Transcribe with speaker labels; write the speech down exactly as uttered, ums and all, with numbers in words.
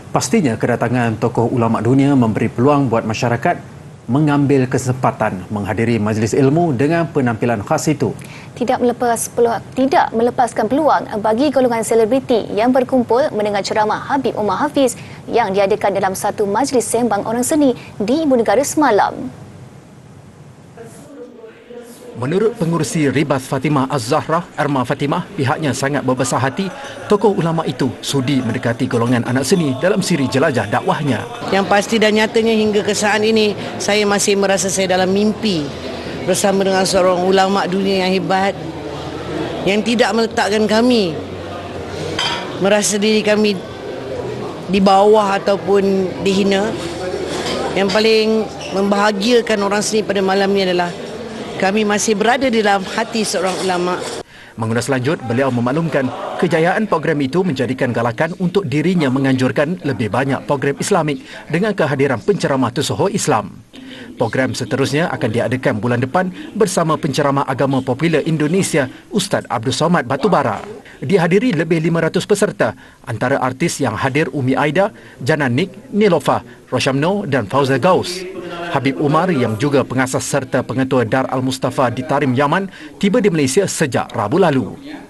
Speaker 1: Pastinya kedatangan tokoh ulama dunia memberi peluang buat masyarakat mengambil kesempatan menghadiri majlis ilmu dengan penampilan khas itu.
Speaker 2: Tidak melepas peluang, tidak melepaskan peluang bagi golongan selebriti yang berkumpul mendengar ceramah Habib Umar Hafiz yang diadakan dalam satu majlis sembang orang seni di Ibu Negara semalam.
Speaker 3: Menurut pengurusi Ribas Fatimah Az-Zahra, Erma Fatimah, pihaknya sangat berbesar hati tokoh ulama itu sudi mendekati golongan anak seni dalam siri jelajah dakwahnya.
Speaker 4: Yang pasti dan nyatanya hingga ke saat ini, saya masih merasa saya dalam mimpi bersama dengan seorang ulama dunia yang hebat yang tidak meletakkan kami merasa diri kami di bawah ataupun dihina. Yang paling membahagiakan orang seni pada malam ini adalah kami masih berada di dalam hati seorang ulama.
Speaker 3: Mengulas lanjut, beliau memaklumkan kejayaan program itu menjadikan galakan untuk dirinya menganjurkan lebih banyak program Islamik dengan kehadiran penceramah Tusoho Islam. Program seterusnya akan diadakan bulan depan bersama penceramah agama popular Indonesia Ustaz Abdul Somad Batubara. Dihadiri lebih lima ratus peserta, antara artis yang hadir Umi Aida, Janan Nik, Nilofa, Roshamno dan Fauza Gaus. Habib Umar yang juga pengasas serta pengetua Dar Al-Mustafa di Tarim, Yaman, tiba di Malaysia sejak Rabu lalu.